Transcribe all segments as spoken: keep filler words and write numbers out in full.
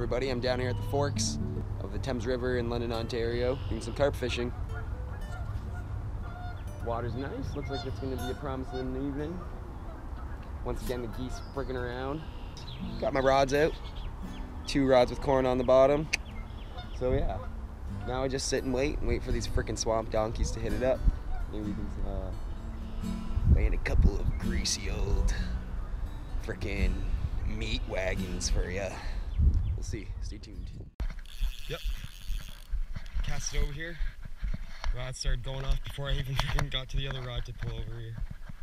everybody. I'm down here at the forks of the Thames River in London, Ontario, doing some carp fishing. Water's nice. Looks like it's going to be a promising evening. Once again, the geese freaking around. Got my rods out. Two rods with corn on the bottom. So yeah, now I just sit and wait and wait for these freaking swamp donkeys to hit it up. Maybe we can uh, land a couple of greasy old freaking meat wagons for ya. We'll see. Stay tuned. Yep. Cast it over here. Rod started going off before I even freaking got to the other rod to pull over here.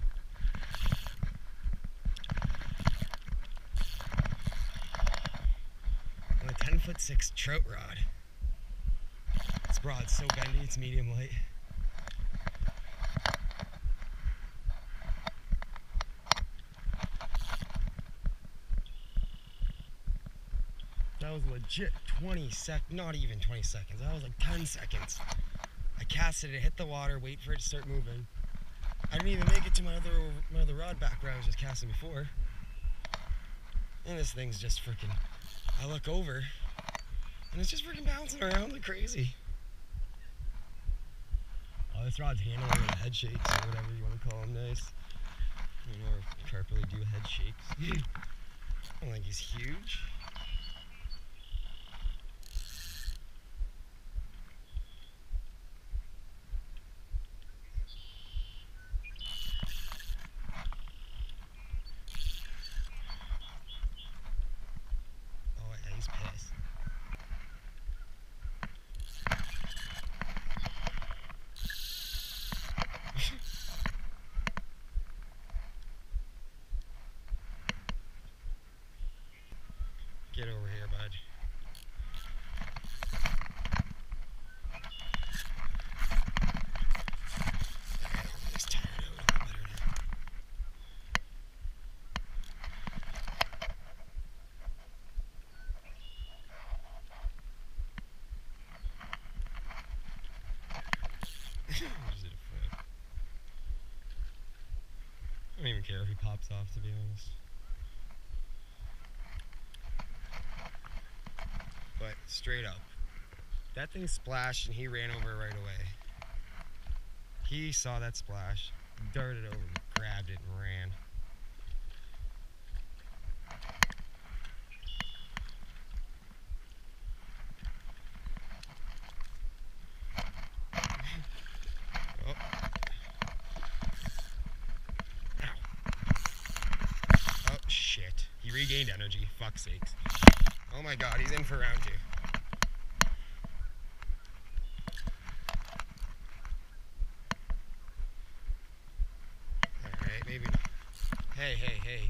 On a ten foot six trout rod. This rod's so bendy, it's medium light. That was legit twenty sec, not even twenty seconds, that was like ten seconds. I casted it, hit the water, wait for it to start moving. I didn't even make it to my other, my other rod back where I was just casting before. And this thing's just freaking, I look over, and it's just freaking bouncing around like crazy. Oh, this rod's handling with head shakes or whatever you want to call them, nice. You know, or Carp really do head shakes. I don't think he's huge. Get over here, bud. He's tired out a little better now. Just did a flip. I don't even care if he pops off, to be honest. But straight up, that thing splashed and he ran over it right away. He saw that splash, darted over, grabbed it, and ran. Oh. Oh, shit. He regained energy, fuck's sakes. Oh my god, he's in for round two. Alright, maybe not. Hey, hey, hey.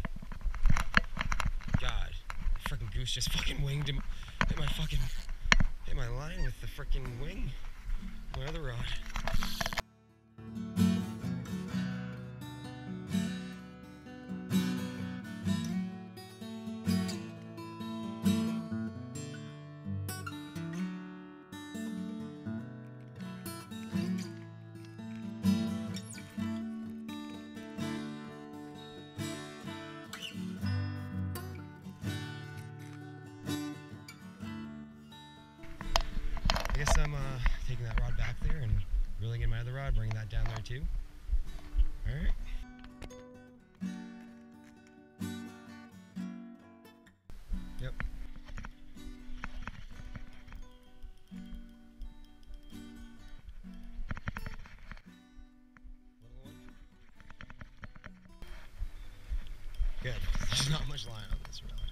God. The frickin' goose just fucking winged him. Hit my fucking. Hit my line with the frickin' wing. My other rod. I guess I'm uh, taking that rod back there and reeling in my other rod, bringing that down there too. Alright. Yep. Good. There's not much line on this rod.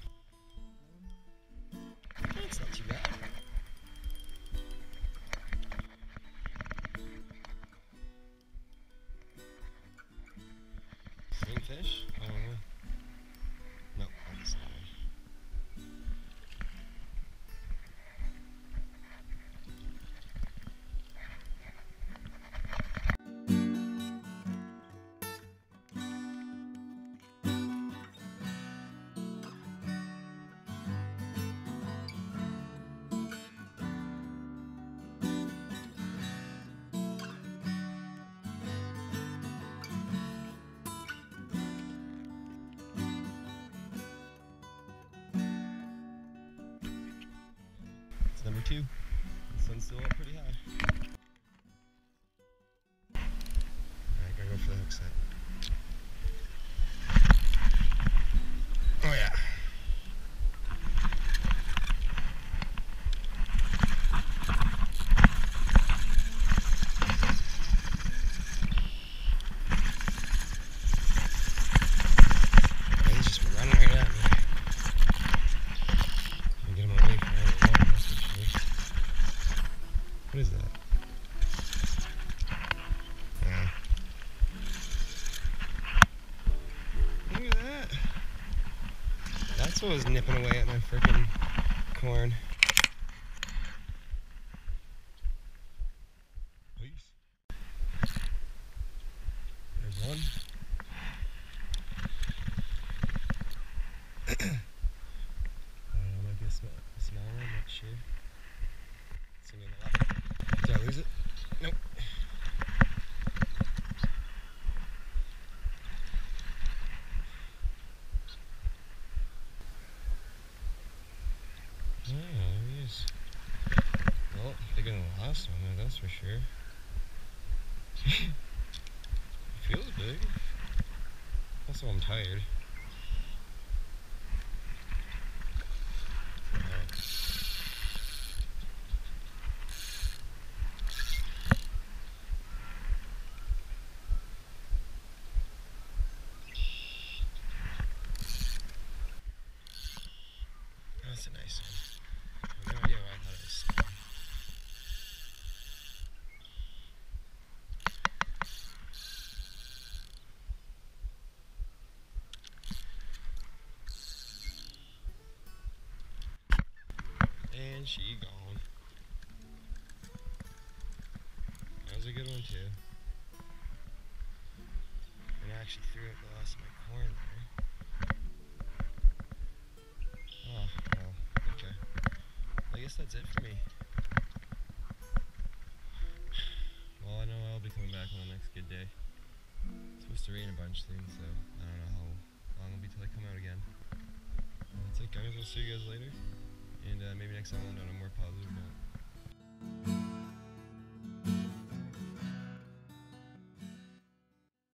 It's not too bad. Same fish? Oh, no, not the same one. number two. The sun's still up pretty high. Alright, gotta go for the hook set. Oh yeah. What is that? Yeah. Look at that. That's what was nipping away at my frickin' corn. Peace. There's one. I don't know, might be a small, a small one, I'm not sure. It's gonna be on the left. Did I lose it? Nope. Oh, there he is. Well, bigger than the last one, that's for sure. Feels big. Also, I'm tired. That's a nice one. I have no idea why I thought it was small. And she gone. That was a good one too. And I actually threw up the last of my corn there. Oh, well, okay. I guess that's it for me. Well, I know I'll be coming back on the next good day. It's supposed to rain a bunch soon, so I don't know how long it'll be till I come out again. That's it, guys. I'll see you guys later. And uh, maybe next time I'll end on a more positive note.